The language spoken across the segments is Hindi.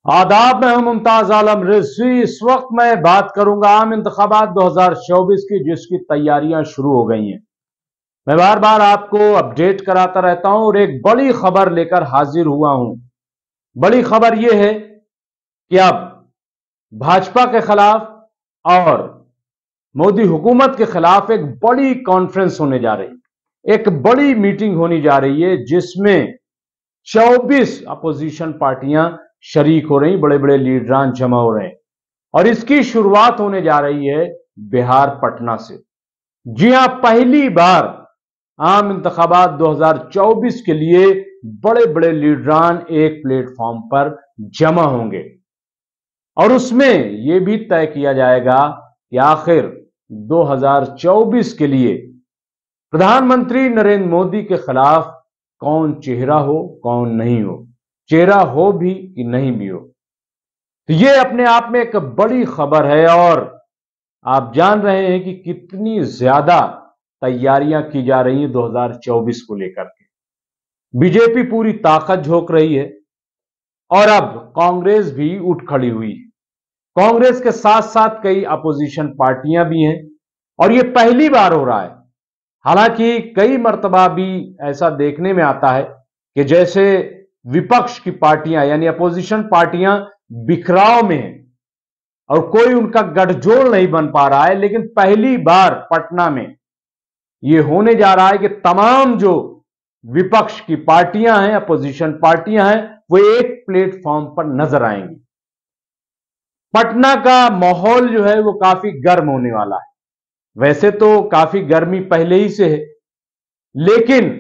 आदाब, मैं हूं मुमताज आलम रिजवी। इस वक्त मैं बात करूंगा आम इंतखाबात 2024 की, जिसकी तैयारियां शुरू हो गई हैं। मैं बार बार आपको अपडेट कराता रहता हूं और एक बड़ी खबर लेकर हाजिर हुआ हूं। बड़ी खबर यह है कि अब भाजपा के खिलाफ और मोदी हुकूमत के खिलाफ एक बड़ी कॉन्फ्रेंस होने जा रही है, एक बड़ी मीटिंग होने जा रही है, जिसमें 24 अपोजिशन पार्टियां शरीक हो रही, बड़े बड़े लीडरान जमा हो रहे हैं और इसकी शुरुआत होने जा रही है बिहार पटना से। जी हां, पहली बार आम इंतखाबात 2024 के लिए बड़े बड़े लीडरान एक प्लेटफॉर्म पर जमा होंगे और उसमें यह भी तय किया जाएगा कि आखिर 2024 के लिए प्रधानमंत्री नरेंद्र मोदी के खिलाफ कौन चेहरा हो, कौन नहीं हो, चेहरा हो भी कि नहीं भी हो। तो यह अपने आप में एक बड़ी खबर है और आप जान रहे हैं कि कितनी ज्यादा तैयारियां की जा रही हैं 2024 को लेकर के। बीजेपी पूरी ताकत झोंक रही है और अब कांग्रेस भी उठ खड़ी हुई है। कांग्रेस के साथ साथ कई अपोजिशन पार्टियां भी हैं और यह पहली बार हो रहा है। हालांकि कई मर्तबा भी ऐसा देखने में आता है कि जैसे विपक्ष की पार्टियां यानी अपोजिशन पार्टियां बिखराव में हैं और कोई उनका गठजोड़ नहीं बन पा रहा है, लेकिन पहली बार पटना में यह होने जा रहा है कि तमाम जो विपक्ष की पार्टियां हैं, अपोजिशन पार्टियां हैं, वो एक प्लेटफॉर्म पर नजर आएंगी। पटना का माहौल जो है वो काफी गर्म होने वाला है। वैसे तो काफी गर्मी पहले ही से है, लेकिन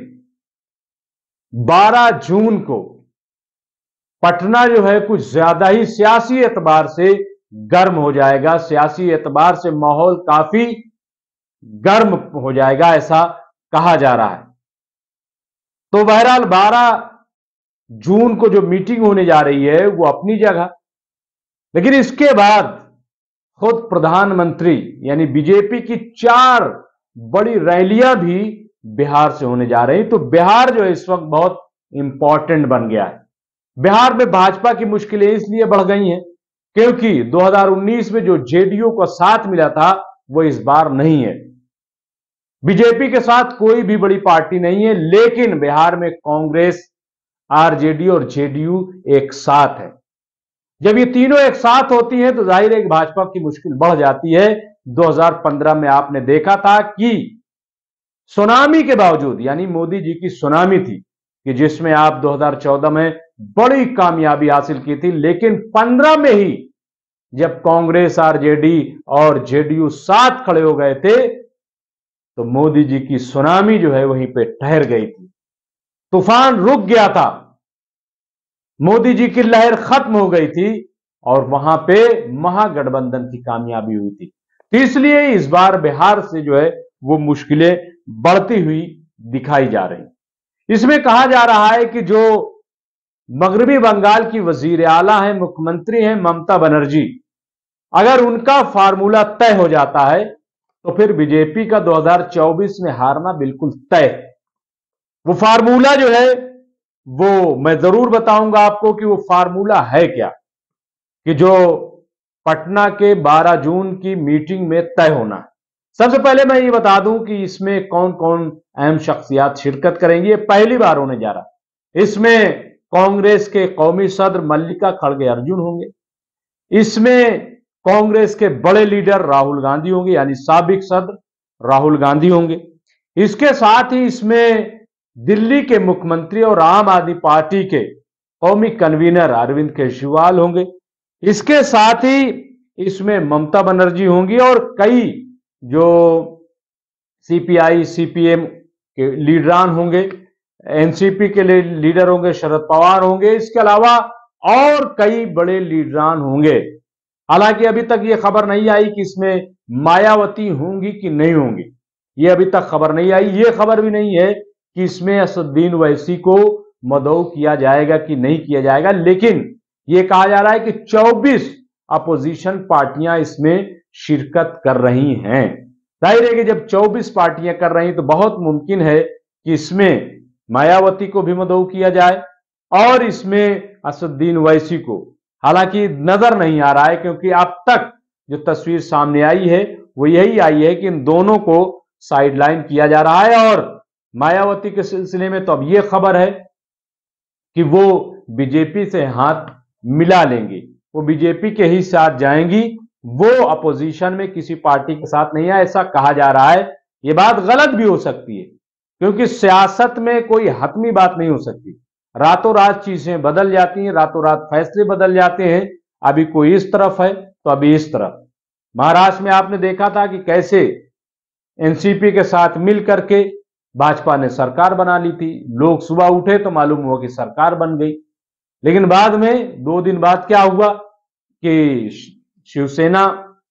12 जून को पटना जो है कुछ ज्यादा ही सियासी एतबार से गर्म हो जाएगा। सियासी एतबार से माहौल काफी गर्म हो जाएगा, ऐसा कहा जा रहा है। तो बहरहाल 12 जून को जो मीटिंग होने जा रही है वो अपनी जगह, लेकिन इसके बाद खुद प्रधानमंत्री यानी बीजेपी की 4 बड़ी रैलियां भी बिहार से होने जा रही। तो बिहार जो है इस वक्त बहुत इंपॉर्टेंट बन गया है। बिहार में भाजपा की मुश्किलें इसलिए बढ़ गई हैं क्योंकि 2019 में जो जेडीयू को साथ मिला था वो इस बार नहीं है। बीजेपी के साथ कोई भी बड़ी पार्टी नहीं है, लेकिन बिहार में कांग्रेस, आरजेडी और जेडीयू एक साथ है। जब ये तीनों एक साथ होती हैं तो जाहिर है कि भाजपा की मुश्किल बढ़ जाती है। 2015 में आपने देखा था कि सुनामी के बावजूद, यानी मोदी जी की सुनामी थी कि जिसमें आप 2014 में बड़ी कामयाबी हासिल की थी, लेकिन 15 में ही जब कांग्रेस, आरजेडी और जेडीयू साथ खड़े हो गए थे तो मोदी जी की सुनामी जो है वहीं पे ठहर गई थी। तूफान रुक गया था, मोदी जी की लहर खत्म हो गई थी और वहां पे महागठबंधन की कामयाबी हुई थी। तो इसलिए इस बार बिहार से जो है वो मुश्किलें बढ़ती हुई दिखाई जा रही। इसमें कहा जा रहा है कि जो मगरबी बंगाल की वजीर आला है, मुख्यमंत्री हैं ममता बनर्जी, अगर उनका फार्मूला तय हो जाता है तो फिर बीजेपी का 2024 में हारना बिल्कुल तय है। वो फार्मूला जो है वो मैं जरूर बताऊंगा आपको कि वो फार्मूला है क्या, कि जो पटना के 12 जून की मीटिंग में तय होना है। सबसे पहले मैं ये बता दूं कि इसमें कौन कौन अहम शख्सियात शिरकत करेंगी। ये पहली बार होने जा रहा है। इसमें कांग्रेस के कौमी सदर मल्लिका खड़गे अर्जुन होंगे, इसमें कांग्रेस के बड़े लीडर राहुल गांधी होंगे, यानी साबिक सदर राहुल गांधी होंगे। इसके साथ ही इसमें दिल्ली के मुख्यमंत्री और आम आदमी पार्टी के कौमी कन्वीनर अरविंद केजरीवाल होंगे। इसके साथ ही इसमें ममता बनर्जी होंगी और कई जो सीपीआई, सीपीएम के लीडरान होंगे, एनसीपी के लीडर होंगे, शरद पवार होंगे। इसके अलावा और कई बड़े लीडरान होंगे। हालांकि अभी तक यह खबर नहीं आई कि इसमें मायावती होंगी कि नहीं होंगी, यह अभी तक खबर नहीं आई। यह खबर भी नहीं है कि इसमें असदुद्दीन ओवैसी को मदऊ किया जाएगा कि नहीं किया जाएगा, लेकिन यह कहा जा रहा है कि 24 अपोजिशन पार्टियां इसमें शिरकत कर रही हैं। जाहिर है कि जब 24 पार्टियां कर रही तो बहुत मुमकिन है कि इसमें मायावती को भी मदऊ किया जाए और इसमें असदुद्दीन ओवैसी को हालांकि नजर नहीं आ रहा है, क्योंकि अब तक जो तस्वीर सामने आई है वो यही आई है कि इन दोनों को साइडलाइन किया जा रहा है। और मायावती के सिलसिले में तो अब यह खबर है कि वो बीजेपी से हाथ मिला लेंगी, वो बीजेपी के ही साथ जाएंगी, वो अपोजिशन में किसी पार्टी के साथ नहीं है, ऐसा कहा जा रहा है। ये बात गलत भी हो सकती है, क्योंकि सियासत में कोई हतमी बात नहीं हो सकती, रातों रात चीजें बदल जाती हैं, रातों रात फैसले बदल जाते हैं। अभी कोई इस तरफ है तो अभी इस तरफ। महाराष्ट्र में आपने देखा था कि कैसे एनसीपी के साथ मिल करके भाजपा ने सरकार बना ली थी, लोग सुबह उठे तो मालूम हुआ कि सरकार बन गई, लेकिन बाद में 2 दिन बाद क्या हुआ कि शिवसेना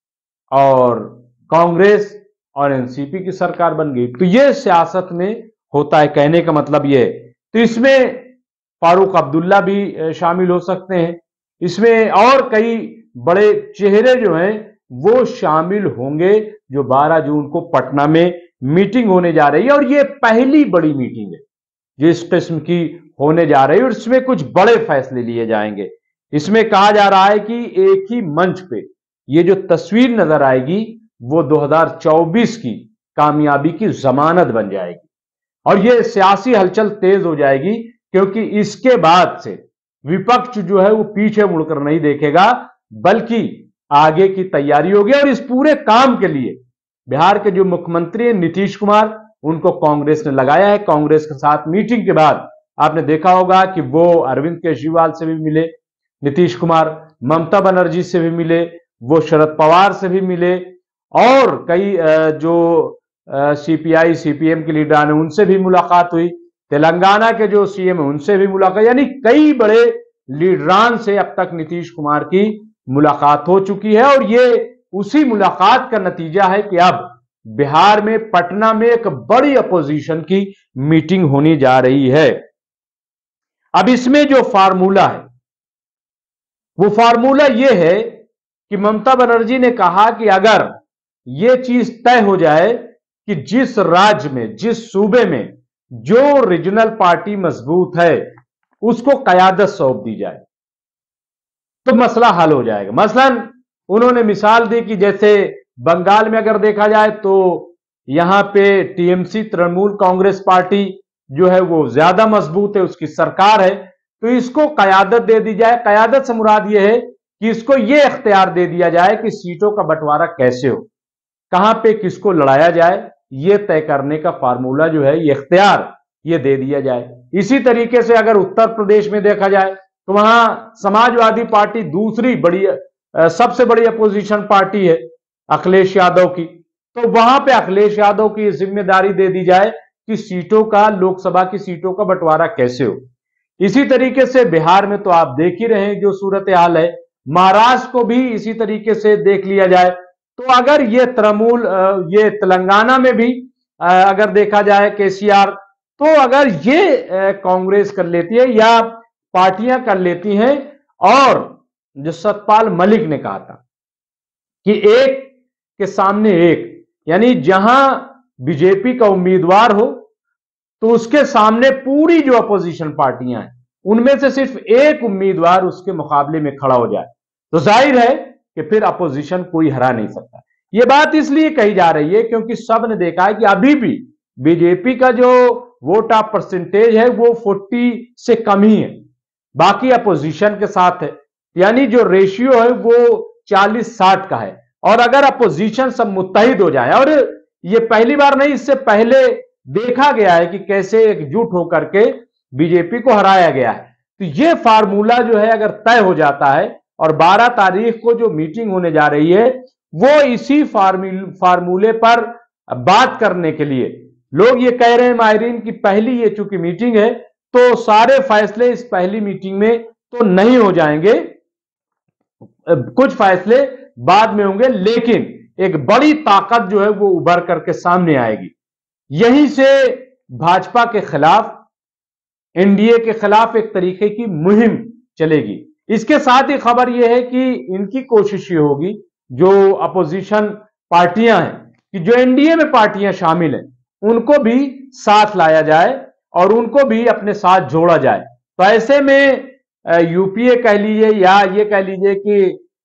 और कांग्रेस और एनसीपी की सरकार बन गई। तो यह सियासत में होता है, कहने का मतलब यह है। तो इसमें फारूक अब्दुल्ला भी शामिल हो सकते हैं, इसमें और कई बड़े चेहरे जो हैं वो शामिल होंगे, जो 12 जून को पटना में मीटिंग होने जा रही है। और ये पहली बड़ी मीटिंग है जो इस किस्म की होने जा रही है, और इसमें कुछ बड़े फैसले लिए जाएंगे। इसमें कहा जा रहा है कि एक ही मंच पे ये जो तस्वीर नजर आएगी वो 2024 की कामयाबी की जमानत बन जाएगी, और ये सियासी हलचल तेज हो जाएगी, क्योंकि इसके बाद से विपक्ष जो है वो पीछे मुड़कर नहीं देखेगा, बल्कि आगे की तैयारी होगी। और इस पूरे काम के लिए बिहार के जो मुख्यमंत्री हैं नीतीश कुमार, उनको कांग्रेस ने लगाया है। कांग्रेस के साथ मीटिंग के बाद आपने देखा होगा कि वो अरविंद केजरीवाल से भी मिले, नीतीश कुमार ममता बनर्जी से भी मिले, वो शरद पवार से भी मिले, और कई जो सीपीआई सीपीएम के लीडर हैं उनसे भी मुलाकात हुई, तेलंगाना के जो सीएम है उनसे भी मुलाकात, यानी कई बड़े लीडरान से अब तक नीतीश कुमार की मुलाकात हो चुकी है। और ये उसी मुलाकात का नतीजा है कि अब बिहार में पटना में एक बड़ी अपोजिशन की मीटिंग होने जा रही है। अब इसमें जो फार्मूला है वो फार्मूला ये है कि ममता बनर्जी ने कहा कि अगर ये चीज तय हो जाए कि जिस राज्य में, जिस सूबे में जो रीजनल पार्टी मजबूत है उसको कयादत सौंप दी जाए तो मसला हल हो जाएगा। मसलन उन्होंने मिसाल दी कि जैसे बंगाल में अगर देखा जाए तो यहां पे टीएमसी तृणमूल कांग्रेस पार्टी जो है वो ज्यादा मजबूत है, उसकी सरकार है, तो इसको कयादत दे दी जाए। कयादत से मुराद यह है कि इसको यह इख्तियार दे दिया जाए कि सीटों का बंटवारा कैसे हो, कहां पे किसको लड़ाया जाए, यह तय करने का फार्मूला जो है, यह इख्तियार ये दे दिया जाए। इसी तरीके से अगर उत्तर प्रदेश में देखा जाए तो वहां समाजवादी पार्टी दूसरी बड़ी सबसे बड़ी अपोजिशन पार्टी है अखिलेश यादव की, तो वहां पे अखिलेश यादव की जिम्मेदारी दे दी जाए कि सीटों का, लोकसभा की सीटों का बंटवारा कैसे हो। इसी तरीके से बिहार में तो आप देख ही रहे हैं जो सूरत हाल है, महाराष्ट्र को भी इसी तरीके से देख लिया जाए। तो अगर ये तृणमूल, ये तेलंगाना में भी अगर देखा जाए केसीआर, तो अगर ये कांग्रेस कर लेती है या पार्टियां कर लेती हैं, और जो सतपाल मलिक ने कहा था कि एक के सामने एक, यानी जहां बीजेपी का उम्मीदवार हो तो उसके सामने पूरी जो अपोजिशन पार्टियां हैं उनमें से सिर्फ एक उम्मीदवार उसके मुकाबले में खड़ा हो जाए, तो जाहिर है कि फिर अपोजिशन कोई हरा नहीं सकता। यह बात इसलिए कही जा रही है क्योंकि सब ने देखा है कि अभी भी बीजेपी का जो वोट ऑफ परसेंटेज है वो 40 से कम ही है, बाकी अपोजिशन के साथ है, यानी जो रेशियो है वो 40-60 का है। और अगर अपोजिशन सब मुत्तहिद हो जाए, और ये पहली बार नहीं, इससे पहले देखा गया है कि कैसे एकजुट होकर के बीजेपी को हराया गया है, तो ये फार्मूला जो है अगर तय हो जाता है, और 12 तारीख को जो मीटिंग होने जा रही है वो इसी फार्मूले पर बात करने के लिए, लोग ये कह रहे हैं माहिरीन की पहली ये चूंकि मीटिंग है तो सारे फैसले इस पहली मीटिंग में तो नहीं हो जाएंगे, कुछ फैसले बाद में होंगे, लेकिन एक बड़ी ताकत जो है वो उभर करके सामने आएगी। यहीं से भाजपा के खिलाफ, एनडीए के खिलाफ एक तरीके की मुहिम चलेगी। इसके साथ ही खबर यह है कि इनकी कोशिश ये होगी, जो अपोजिशन पार्टियां हैं, कि जो एनडीए में पार्टियां शामिल हैं उनको भी साथ लाया जाए और उनको भी अपने साथ जोड़ा जाए। तो ऐसे में यूपीए कह लीजिए या ये कह लीजिए कि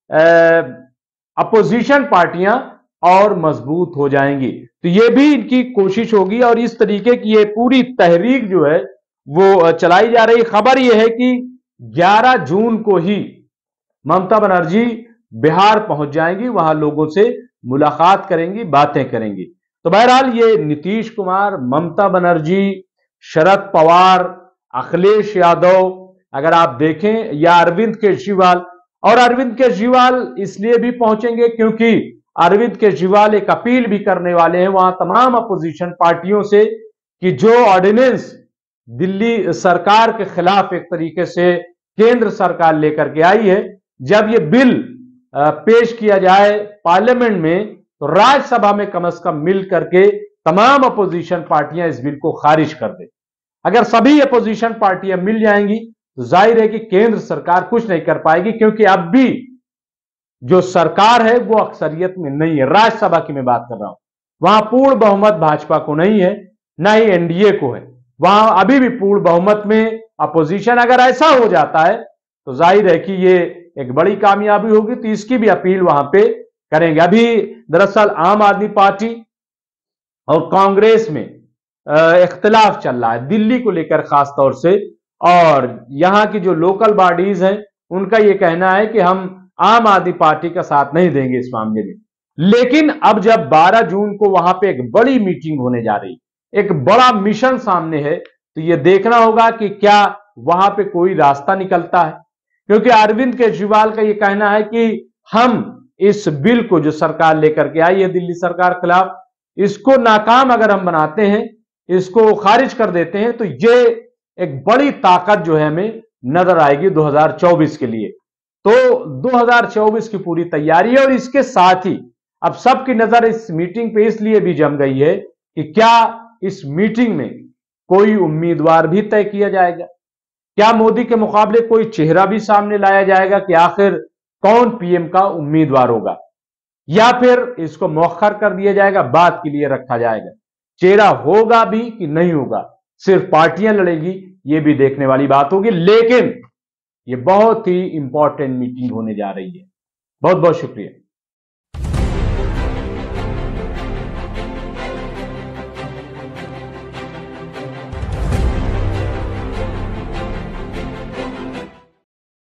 अपोजिशन पार्टियां और मजबूत हो जाएंगी। तो ये भी इनकी कोशिश होगी और इस तरीके की ये पूरी तहरीक जो है वो चलाई जा रही। खबर ये है कि 11 जून को ही ममता बनर्जी बिहार पहुंच जाएंगी, वहां लोगों से मुलाकात करेंगी, बातें करेंगी। तो बहरहाल ये नीतीश कुमार, ममता बनर्जी, शरद पवार, अखिलेश यादव, अगर आप देखें, या अरविंद केजरीवाल, और अरविंद केजरीवाल इसलिए भी पहुंचेंगे क्योंकि अरविंद केजरीवाल एक अपील भी करने वाले हैं वहां तमाम अपोजिशन पार्टियों से कि जो ऑर्डिनेंस दिल्ली सरकार के खिलाफ एक तरीके से केंद्र सरकार लेकर के आई है, जब ये बिल पेश किया जाए पार्लियामेंट में तो राज्यसभा में कम से कम मिल करके तमाम अपोजिशन पार्टियां इस बिल को खारिज कर दे। अगर सभी अपोजिशन पार्टियां मिल जाएंगी तो जाहिर है कि केंद्र सरकार कुछ नहीं कर पाएगी, क्योंकि अब भी जो सरकार है वो अक्सरियत में नहीं है। राज्यसभा की मैं बात कर रहा हूं, वहां पूर्ण बहुमत भाजपा को नहीं है, ना ही एनडीए को है। वहां अभी भी पूर्ण बहुमत में अपोजिशन। अगर ऐसा हो जाता है तो जाहिर है कि ये एक बड़ी कामयाबी होगी, तो इसकी भी अपील वहां पे करेंगे। अभी दरअसल आम आदमी पार्टी और कांग्रेस में इख्तिलाफ चल रहा है दिल्ली को लेकर खास तौर से, और यहां की जो लोकल बॉडीज हैं उनका यह कहना है कि हम आम आदमी पार्टी का साथ नहीं देंगे इस मामले में। लेकिन अब जब 12 जून को वहां पे एक बड़ी मीटिंग होने जा रही, एक बड़ा मिशन सामने है, तो यह देखना होगा कि क्या वहां पे कोई रास्ता निकलता है। क्योंकि अरविंद केजरीवाल का यह कहना है कि हम इस बिल को जो सरकार लेकर के आई है दिल्ली सरकार खिलाफ, इसको नाकाम अगर हम बनाते हैं, इसको खारिज कर देते हैं, तो ये एक बड़ी ताकत जो है हमें नजर आएगी 2024 के लिए। तो 2024 की पूरी तैयारी है, और इसके साथ ही अब सबकी नजर इस मीटिंग पे इसलिए भी जम गई है कि क्या इस मीटिंग में कोई उम्मीदवार भी तय किया जाएगा, क्या मोदी के मुकाबले कोई चेहरा भी सामने लाया जाएगा कि आखिर कौन पीएम का उम्मीदवार होगा, या फिर इसको मौखर कर दिया जाएगा, बात के लिए रखा जाएगा। चेहरा होगा भी कि नहीं होगा, सिर्फ पार्टियां लड़ेगी, ये भी देखने वाली बात होगी। लेकिन ये बहुत ही इंपॉर्टेंट मीटिंग होने जा रही है। बहुत बहुत शुक्रिया।